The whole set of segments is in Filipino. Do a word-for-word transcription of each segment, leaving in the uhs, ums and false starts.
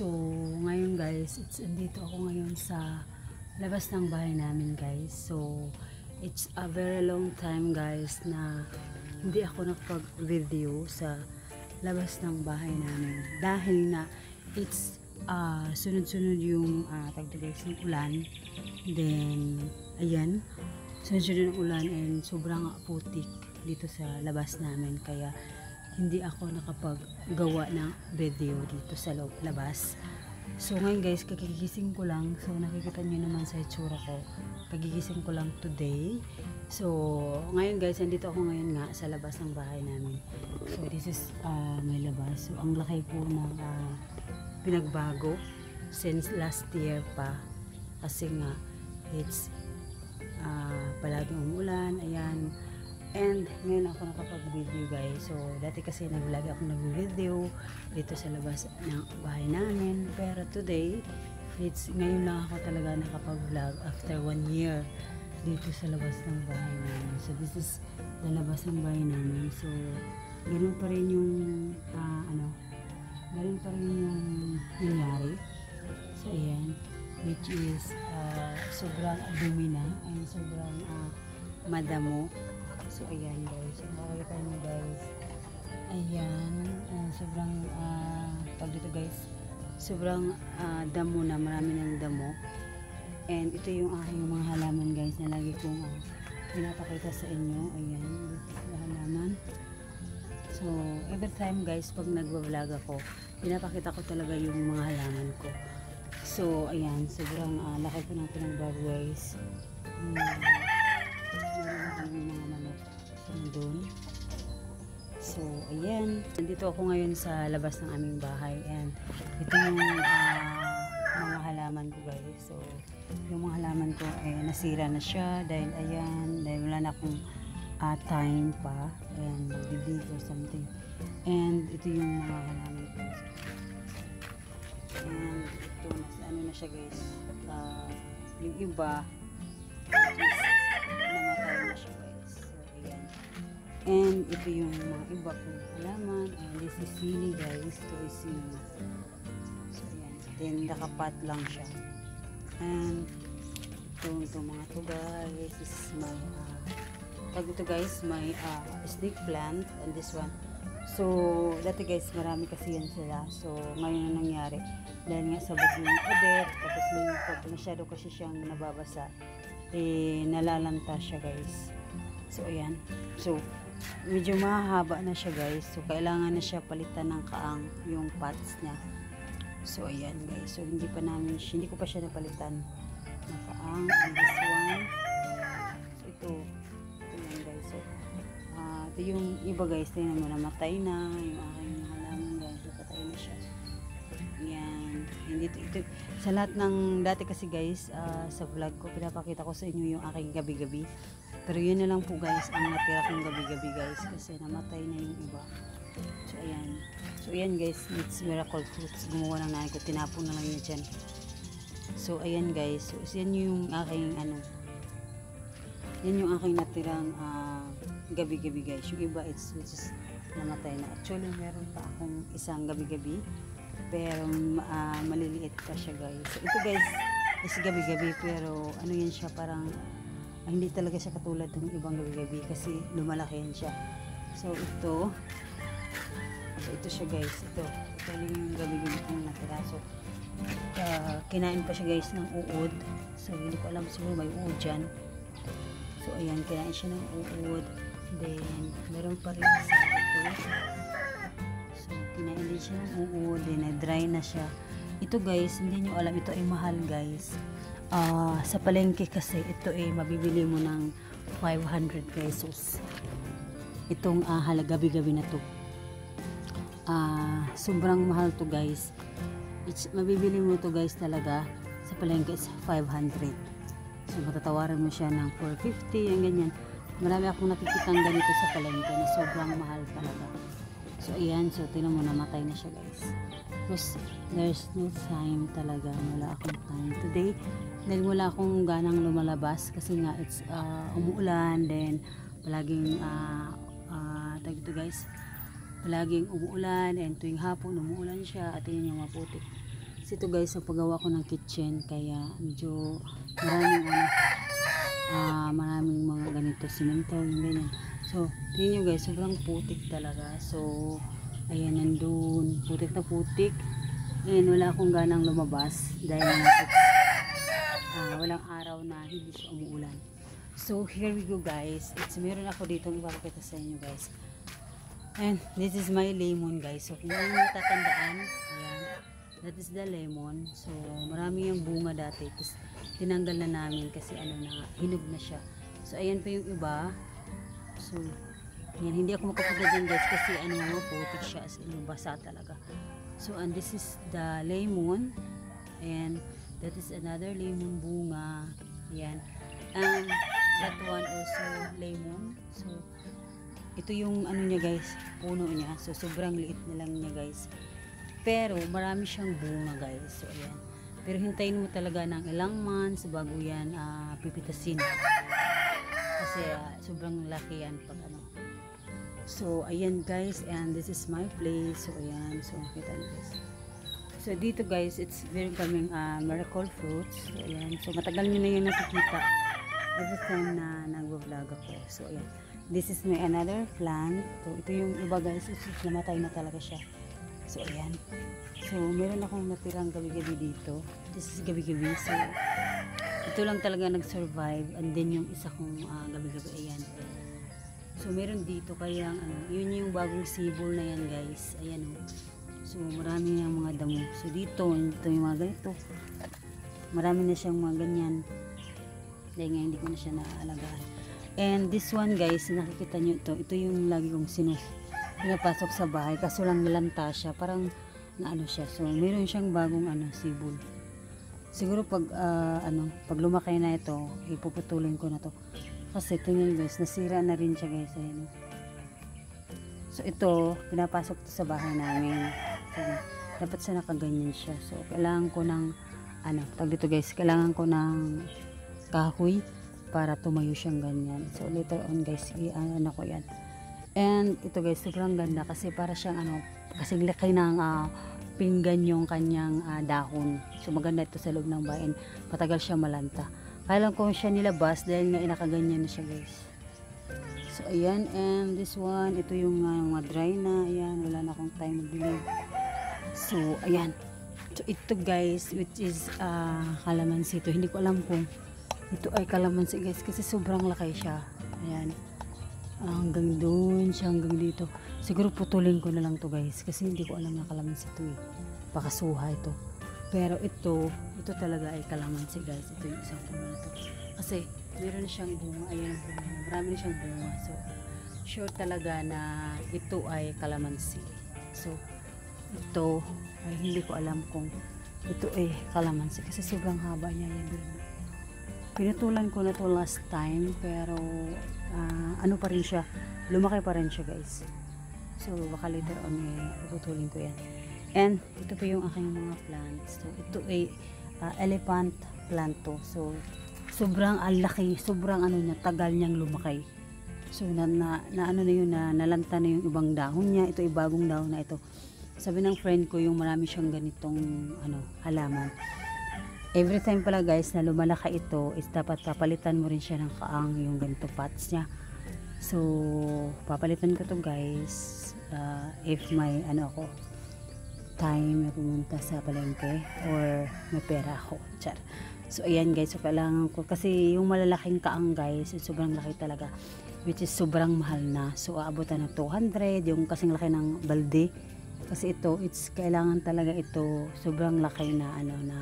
So, ngayon guys, it's andito ako ngayon sa labas ng bahay namin guys. So, it's a very long time guys na hindi ako nakapag-video sa labas ng bahay namin. Dahil na it's uh, sunod-sunod yung uh, tagdagay ng ulan. Then, ayan, sunod-sunod ng ulan and sobrang putik dito sa labas namin. Kaya, hindi ako nakapaggawa ng video dito sa labas. So ngayon guys, kagigising ko lang. So nakikita niyo naman sa itsura ko. Kagigising ko lang today. So ngayon guys, nandito ako ngayon nga sa labas ng bahay namin. So this is uh, my labas. So ang laki po ng uh, pinagbago since last year pa. Kasi nga it's uh, palaging umulan. Ayan. And ngayon ako nakapag-video guys. So dati kasi nag-vlog ako nag-video dito sa labas ng bahay namin. Pero today, it's ngayon lang ako talaga nakapag-vlog after one year dito sa labas ng bahay namin. So this is the labas ng bahay namin. So ganun pa rin yung uh, ano, ganun pa rin yung nangyari. So ayan, which is uh, sobrang dumi na and sobrang uh, madamo. So ayan guys, so makikita nyo guys, ayan, uh, sobrang uh, tawag dito guys, sobrang uh, damo na, marami ng damo. And ito yung aking mga halaman guys na lagi kong uh, pinapakita sa inyo. Ayan, dito sa halaman. So every time guys pag nagbablog ako, pinapakita ko talaga yung mga halaman ko. So ayan, sobrang uh, laki po ng pinagbago guys. Hmm. Doon. So, ayan. Nandito ako ngayon sa labas ng aming bahay and ito yung uh, mga halaman ko guys. So, yung mga halaman ko eh nasira na siya dahil ayan, dahil wala na akong uh, time pa and didig or something. And ito yung mga halaman ko. And ito, nasa ano na siya guys. Uh, yung iba is namatay na siya guys. So, ayan. And ito yung mga iba kong halaman. And this is sili guys. Ito is sili. So ayan. Then nakapat lang siya. And ito, ito mga to guys. This is my uh, tag ito guys. My uh, snake plant. And this one. So dati guys marami kasi yan sila. So ngayon ang nangyari. Dahil nga sabog yung padet. Tapos pag masyado kasi siyang nababasa. Eh nalalanta siya guys. So ayan. So medyo mahaba na siya guys. So kailangan na siya palitan ng kaang yung pots niya. So ayan guys. So hindi pa namin hindi ko pa siya napalitan ng kaang. And this one. So ito. Ito yan guys. So uh, ito yung iba guys. Tingnan mo namatay na. Yung aking halaman guys. Napatay na siya. Ayan. Hindi ito, ito. Sa lahat ng dati kasi guys. Uh, sa vlog ko pinapakita ko sa inyo yung aking gabi-gabi. Pero yun na lang po guys ang natira kong gabi-gabi guys kasi namatay na yung iba. So ayan. So ayan guys, it's miracle fruits. Gumawa ng nanay ko, tinapon na lang yun dyan. So ayan guys, so yan yung aking ano, yan yung aking natirang uh, gabi-gabi guys. Yung iba it's which is namatay na. Actually meron pa akong isang gabi-gabi pero uh, maliliit pa siya guys. So ito guys is gabi-gabi pero ano yan siya parang ay, hindi talaga siya katulad ng ibang gabi-gabi kasi lumalaki yan siya. So ito, so ito siya guys, ito, ito yung gabi-gabi kong natira. So uh, kinain pa siya guys ng uod. So hindi ko alam siguro may uod dyan. So ayan, kinain siya ng uod. Then meron pa rin sa ito. So kinain din siya ng uod, then na-dry na siya. Ito guys, hindi nyo alam, ito ay mahal guys. Uh, sa palengke kasi ito eh mabibili mo ng five hundred pesos itong uh, halagabi-gabi na to. Uh, sobrang mahal to guys. It's, mabibili mo to guys talaga sa palengke is five hundred. So matatawaran mo siya ng four fifty yung ganyan. Marami akong nakikitang ganito sa palengke na sobrang mahal talaga. So ayan, so tinan mo namatay na siya guys. Because there's no time talaga, wala akong time today dahil wala akong ganang lumalabas kasi nga it's uh, umuulan, then palaging uh, uh, tag ito guys, palaging umuulan and tuwing hapon umuulan siya at yun yung maputik. Kasi ito guys, ang paggawa ko ng kitchen, kaya medyo maraming ano, uh, maraming mga ganito, simento, yung ganyan. So, tingnan nyo guys, sobrang putik talaga. So, ayan, nandun, putik na putik. Ayan, wala akong ganang lumabas dahil uh, walang araw na hindi siya umuulan. So, here we go guys. It's, meron ako dito ipapakita sa inyo guys. And this is my lemon guys. So, kung hindi nyo tatandaan, ayan, that is the lemon. So, marami yung bunga dati. Tapos, tinanggal na namin kasi ano na, hinog na siya. So, ayan pa yung iba. So, ayan, hindi ako makapunta dyan guys kasi ano mga putik siya, as in, basa talaga. So, and this is the lemon. And that is another lemon bunga. Ayan. And that one also lemon. So, ito yung ano niya guys, puno niya. So, sobrang liit na lang niya guys. Pero, marami siyang bunga guys. So, ayan. Pero, hintayin mo talaga ng ilang months bago yan uh, pipitasin. Kasi, uh, sobrang laki yan pag ano. So, ayan guys. And this is my place. So, ayan. So, kita niyo guys. So, dito guys, it's very coming uh, miracle fruits. So, ayan. So, matagal nyo na yung nakikita every time na nag-vlog ako. So, ayan. This is my another plant. So, ito yung iba guys. It's, namatay na talaga siya. So, ayan. So, meron akong natirang gabi-gabi dito. This is gabi-gabi. So, ito lang talaga nag-survive. And then, yung isa kong uh, gabi-gabi. Ayan. So, meron dito. Kaya, ano, yun yung bagong sibol na yan guys. Ayan o. So, marami na mga damo. So, dito, ito yung mga ganito. Marami na siyang mga ganyan. Dahil nga, hindi ko na siya naaalagaan. And this one guys, nakikita nyo ito. Ito yung lagi kong sinus. Pinapasok sa bahay. Kaso lang nilanta siya. Parang, naano siya. So, meron siyang bagong, ano, sibol. Siguro pag, uh, ano, pag lumaki na ito, ipuputulin ko na to. Kasi, tingnan guys, nasira na rin siya guys. Ayan. So, ito, pinapasok to sa bahay namin. So, dapat sa nakaganyan siya. So, kailangan ko ng ano, tag dito guys, kailangan ko ng kahoy para tumayo siyang ganyan. So, later on guys, i-ano ko yan. And, ito guys, sobrang ganda kasi para siyang ano, kasing laki ng uh, pinggan yung kanyang uh, dahon. So, maganda ito sa loob ng bahay. Matagal siya malanta. Kailan ko siya nilabas dahil nga inakaganyan na siya guys. So, ayan. And this one, ito yung uh, mga dry na. Ayan, wala na akong time magbili. So, ayan. So, ito guys, which is uh, kalamansi ito. Hindi ko alam kung ito ay kalamansi guys. Kasi sobrang laki siya. Ayan. Uh, hanggang doon siya, hanggang dito. Siguro putulin ko na lang to guys. Kasi hindi ko alam na kalamansi ito eh. Baka suha ito. Pero ito, ito talaga ay kalamansi guys. Ito yung isang puno na ito. Kasi, meron siyang bunga. Ayan ang bunga. Marami na siyang bunga. So, sure talaga na ito ay kalamansi. So, ito ay hindi ko alam kung ito ay kalamansi. Kasi sobrang haba niya. Yan. Pinutulan ko na to last time. Pero, uh, ano pa rin siya. Lumaki pa rin siya guys. So, baka later on eh, puputulin ko yan. And, ito pa yung aking mga plants. So, ito ay uh, elephant plant to. So, sobrang alaki, sobrang ano niya, tagal niyang lumaki. So, na, na, na ano na yun, na nalanta na yung ibang dahon niya. Ito ay bagong dahon na ito. Sabi ng friend ko, yung marami siyang ganitong ano, halaman. Every time pala guys, na lumalaki ito, is dapat papalitan mo rin siya ng kaang yung ganito pots niya. So, papalitan ko to guys. Uh, if may ano ako, time na pumunta sa palengke or may pera ako. Char. So, ayan guys. So, kailangan ko. Kasi yung malalaking kaang guys, sobrang laki talaga. Which is sobrang mahal na. So, aabutan ng two hundred. Yung kasing laki ng balde. Kasi ito, it's kailangan talaga ito. Sobrang laki na ano na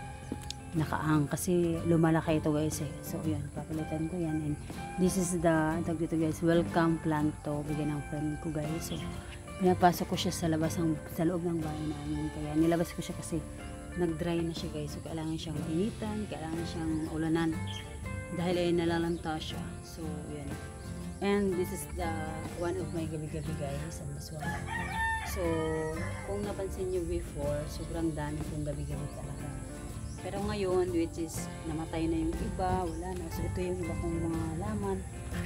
nakaang. Kasi lumalaki ito guys eh. So, ayan. Papalitan ko yan. And this is the, tag dito guys, welcome plant to. Bigyan ng friend ko guys. So, pinapasok ko siya sa labas ng, sa loob ng bahay namin. Kaya nilabas ko siya kasi nag-dry na siya guys. So, kailangan siyang initan, kailangan siyang ulanan. Dahil ay nalalanta siya. So, yan. And this is the one of my gabi-gabi guys. And this one. So, kung napansin nyo before, sobrang dami kong gabi-gabi talaga. Pero ngayon, which is, namatay na yung iba, wala na. So, ito yung iba kong mga laman.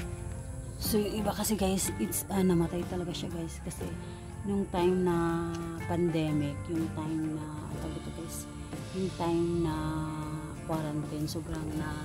So, yung iba kasi guys, it's, uh, namatay talaga siya guys. Kasi, nung time na pandemic, yung time na, tawag ito guys, yung time na quarantine, sobrang na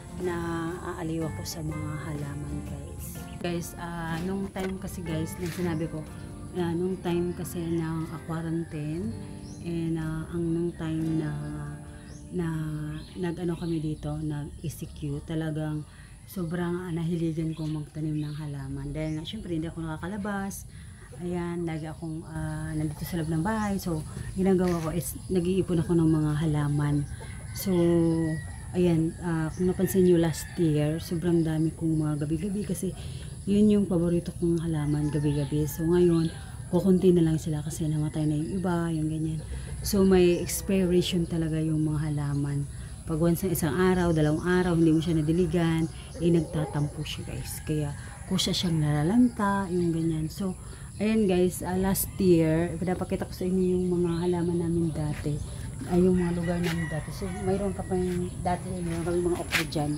naaaliw ako sa mga halaman guys. Guys, uh, nung time kasi guys, nang sinabi ko, uh, nung time kasi ng uh, quarantine, and uh, ang nung time na na nag-ano kami dito, nag-E C Q, talagang sobrang uh, nahiligan ko magtanim ng halaman. Dahil nga, syempre, hindi ako nakakalabas. Ayan, lagi akong uh, nandito sa loob ng bahay. So, ginagawa ko is nag-iipon ako ng mga halaman. So, ayan, uh, kung napansin nyo last year, sobrang dami kong mga gabi-gabi kasi yun yung paborito kong halaman, gabi-gabi. So ngayon, kukunti na lang sila kasi namatay na yung iba, yung ganyan. So may expiration talaga yung mga halaman. Pag once na isang araw, dalawang araw, hindi mo siya nadiligan, eh nagtatampo siya guys. Kaya kusa siyang nalalanta, yung ganyan. So, ayan guys, uh, last year, pinapakita ko sa inyo yung mga halaman namin dati. Ay yung mga lugar namin dati. So, mayroon ka pa yung dati, mayroon kami mga okra dyan.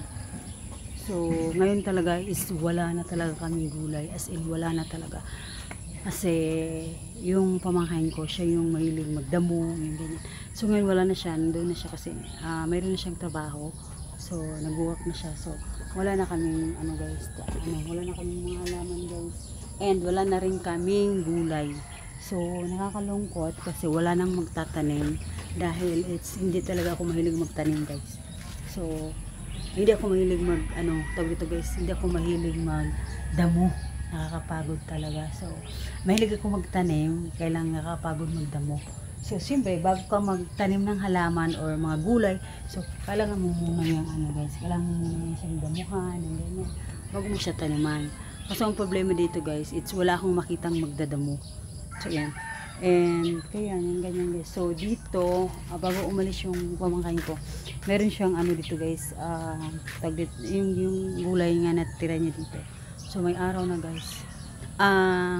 So, ngayon talaga is wala na talaga kami gulay. As in, wala na talaga. Kasi, yung pamangkin ko, siya yung mahilig magdamo, yung ganyan. So, ngayon wala na siya. Nandun na siya kasi, uh, mayroon na siyang trabaho. So, nag-work na siya. So, wala na kaming, ano guys, ano, wala na kaming mga halaman guys. And, wala na rin kaming gulay. So, nakakalungkot kasi wala nang magtatanim dahil it's hindi talaga ako mahilig magtanim guys. So, hindi ako mahilig mag ano, tawag dito guys, hindi ako mahilig magdamo. Nakakapagod talaga. So, mahilig ako magtanim, kailang nakakapagod magdamo. So, siyempre, bago ka magtanim ng halaman or mga gulay, so, kailangan mo muna yung ano guys, kailangan mo muna siyang damuhan, yung ganyan, bago mo siya taniman. Kasi ang problema dito guys, it's wala akong makitang magdadamo. So, yan. And, kaya, yung ganyan guys. So, dito, uh, bago umalis yung pamangkin ko, meron siyang ano dito guys, uh, tag dito, yung, yung gulay nga natira niya dito. So, may araw na guys. Ah, uh,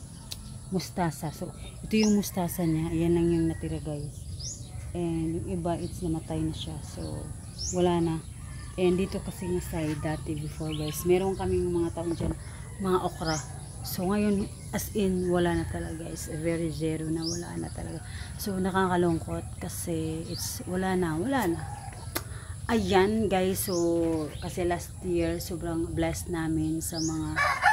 mustasa. So, ito yung mustasa niya. Ayan lang yung natira guys. And, yung iba, it's namatay na siya. So, wala na. And, dito kasi nga side, dati before guys, meron kaming mga taon dyan, mga okra. So ngayon, as in, wala na talaga guys, very zero na, wala na talaga. So nakakalungkot kasi it's wala na, wala na. Ayan guys, so kasi last year sobrang blessed namin sa mga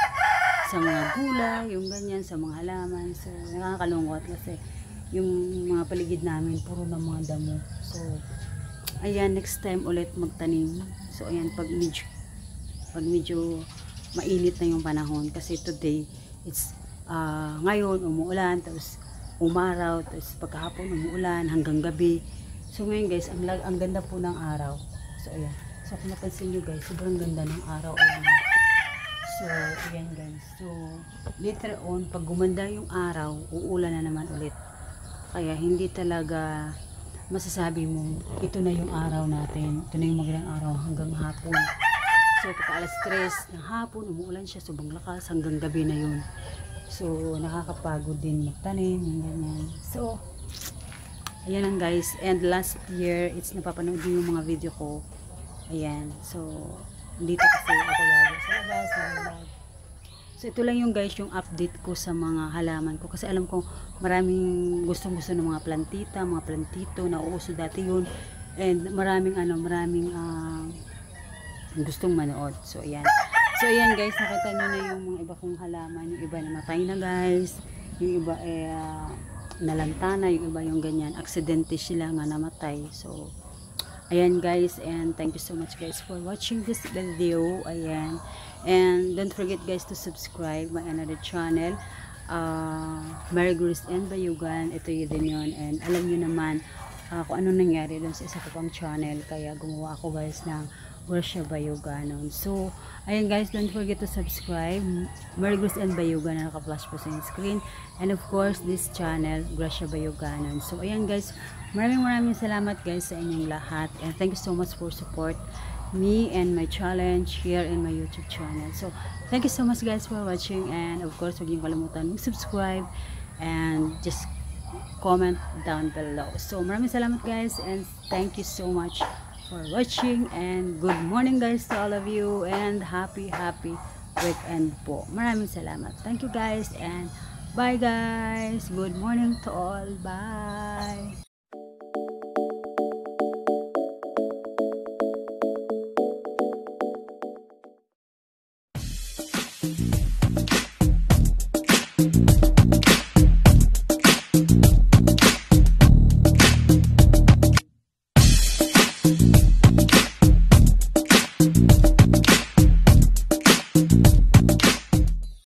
sa mga gulay, yung ganyan, sa mga halaman. So nakakalungkot kasi yung mga paligid namin puro ng mga damo. So ayan, next time ulit magtanim. So ayan, pag medyo pag medyo mainit na yung panahon kasi today it's uh, ngayon umuulan, tapos umaraw, tapos pagkahapon umuulan hanggang gabi. So ngayon guys, ang, ang ganda po ng araw. So ayan, so kung napansin nyo guys, sobrang ganda ng araw. Ayan. So ayan guys, so later on pag gumanda yung araw, uulan na naman ulit. Kaya hindi talaga masasabi mo ito na yung araw natin, ito na yung magandang araw hanggang hapon. So, pagka alas tres ng hapon, umuulan siya, sobrang lakas, hanggang gabi na yun. So, nakakapagod din magtanim, yung ganyan. So, ayan lang guys. And last year, it's napapanood din yung mga video ko. Ayan. So, dito kasi ako lagi sa labas, sa labas. So, ito lang yung guys, yung update ko sa mga halaman ko. Kasi alam ko, maraming gustong-gusto ng mga plantita, mga plantito, nauuso dati yun. And maraming ano, maraming uh, gustong manood. So ayan. So ayan guys, nakita nyo na yung mga iba kong halaman. Yung iba namatay na guys. Yung iba eh uh, nalanta na. Yung iba yung ganyan. Aksidente sila nga namatay. So ayan guys, and thank you so much guys for watching this video. Ayan. And don't forget guys to subscribe my another channel. Uh, Mary Grace and Bayugan. Ito yun din yun. And alam nyo naman uh, kung ano nangyari dun sa isa ko pang channel. Kaya gumawa ako guys ng Gracia Bayuganon. So, ayan guys, don't forget to subscribe Mary Grace and Bayugan na naka-flash po sa screen. And of course, this channel, Gracia Bayuganon. So, ayan guys, maraming maraming salamat guys sa inyong lahat. And thank you so much for support me and my challenge here in my YouTube channel. So, thank you so much guys for watching. And of course, huwag niyong kalimutan mag-subscribe and just comment down below. So, maraming salamat guys and thank you so much for watching, and good morning guys to all of you, and happy happy weekend po. Maraming salamat. Thank you guys, and bye guys. Good morning to all. Bye.